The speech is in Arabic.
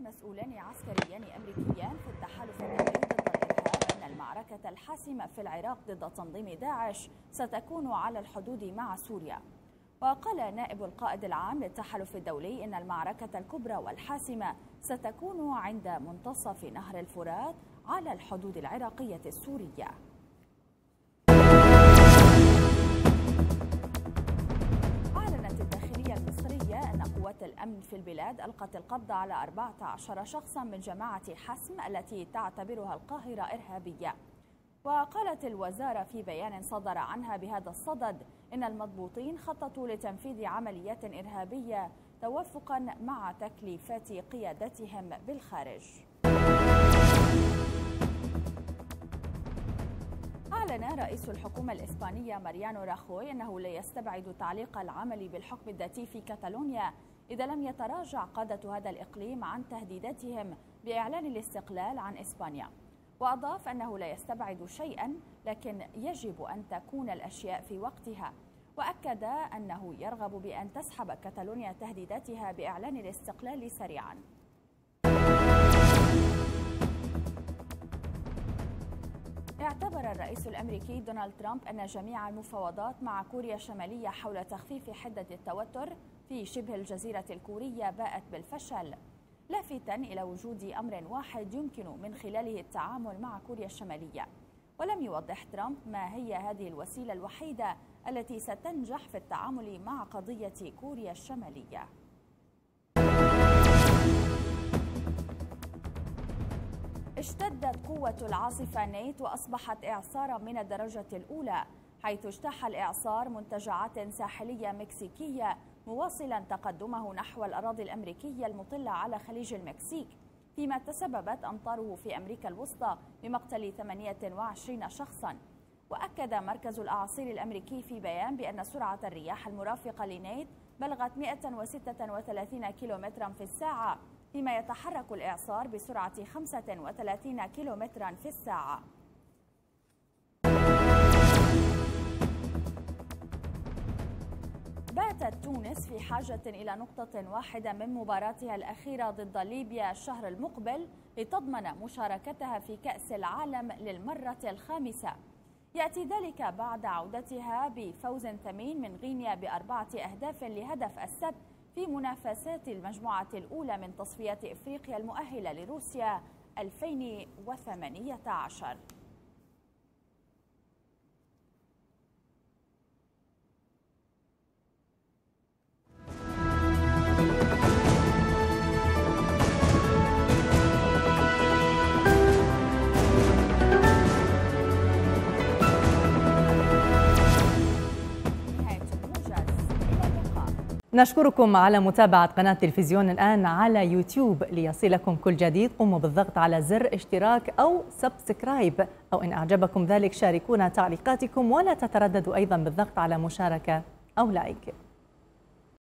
مسؤولان عسكريان أمريكيان في التحالف الدولي ضد الإرهاب أن المعركة الحاسمة في العراق ضد تنظيم داعش ستكون على الحدود مع سوريا. وقال نائب القائد العام للتحالف الدولي إن المعركة الكبرى والحاسمة ستكون عند منتصف نهر الفرات على الحدود العراقية السورية. أعلنت الداخلية المصرية أن قوات الأمن في البلاد ألقت القبض على 14 شخصا من جماعة حسم التي تعتبرها القاهرة إرهابية. وقالت الوزارة في بيان صدر عنها بهذا الصدد إن المضبوطين خططوا لتنفيذ عمليات إرهابية توافقا مع تكليفات قيادتهم بالخارج. أعلن رئيس الحكومة الإسبانية ماريانو راخوي أنه لا يستبعد تعليق العمل بالحكم الذاتي في كاتالونيا إذا لم يتراجع قادة هذا الإقليم عن تهديداتهم بإعلان الاستقلال عن إسبانيا. وأضاف أنه لا يستبعد شيئا لكن يجب أن تكون الأشياء في وقتها. وأكد أنه يرغب بأن تسحب كاتالونيا تهديداتها بإعلان الاستقلال سريعا. اعتبر الرئيس الأمريكي دونالد ترامب أن جميع المفاوضات مع كوريا الشمالية حول تخفيف حدة التوتر في شبه الجزيرة الكورية باءت بالفشل، لافتا إلى وجود أمر واحد يمكن من خلاله التعامل مع كوريا الشمالية. ولم يوضح ترامب ما هي هذه الوسيلة الوحيدة التي ستنجح في التعامل مع قضية كوريا الشمالية. اشتدت قوة العاصفة نيت وأصبحت إعصارا من الدرجة الأولى، حيث اجتاح الإعصار منتجعات ساحلية مكسيكية مواصلا تقدمه نحو الأراضي الأمريكية المطلة على خليج المكسيك، فيما تسببت أمطاره في أمريكا الوسطى بمقتل 28 شخصا. وأكد مركز الأعاصير الأمريكي في بيان بأن سرعة الرياح المرافقة لنيت بلغت 136 كيلومترا في الساعة، فيما يتحرك الإعصار بسرعة 35 كيلومترا في الساعة. باتت تونس في حاجة إلى نقطة واحدة من مباراتها الأخيرة ضد ليبيا الشهر المقبل لتضمن مشاركتها في كأس العالم للمرة الخامسة. يأتي ذلك بعد عودتها بفوز ثمين من غينيا ب4 أهداف لهدف السبت في منافسات المجموعة الأولى من تصفيات إفريقيا المؤهلة لروسيا 2018. نشكركم على متابعة قناة تلفزيون الآن على يوتيوب. ليصلكم كل جديد قوموا بالضغط على زر اشتراك أو سبسكرايب، أو إن أعجبكم ذلك شاركونا تعليقاتكم، ولا تترددوا أيضا بالضغط على مشاركة أو لايك.